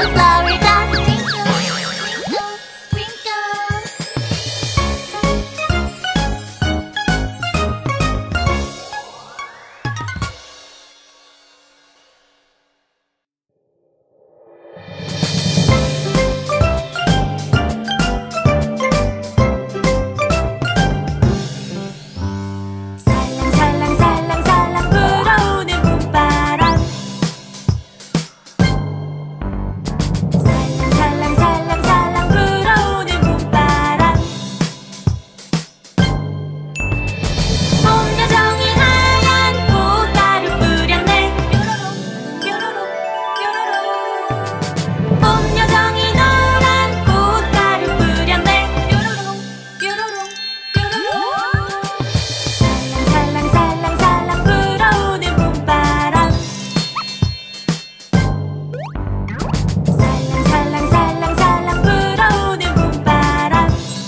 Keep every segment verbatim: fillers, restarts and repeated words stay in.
flower dust. Sprinkle, sprinkle, sprinkle. 살랑살랑살랑살랑 불어오는 봄바람. 살랑살랑살랑살랑 불어오는 봄바람. 봄요정이 하얀 꽃가루 뿌렸네. 뾰로롱 뾰로롱 뾰로롱. 봄요정이 노란 꽃가루 뿌렸네. 뾰로롱 뾰로롱 뾰로롱. 살랑살랑살랑살랑 불어오는 봄바람. 살랑살랑살랑살랑 불어오는 봄바람.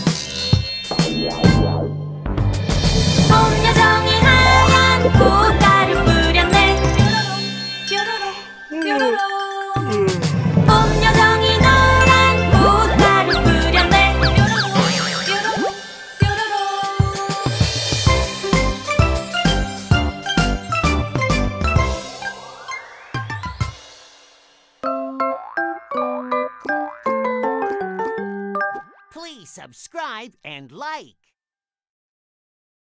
봄요정이 하얀 꽃가루 뿌렸네. 뾰로롱 뾰로롱 뾰로롱. 봄요정이 노란 꽃가루 뿌렸네. 뾰로롱 뾰로롱 뾰로롱. Please subscribe and like.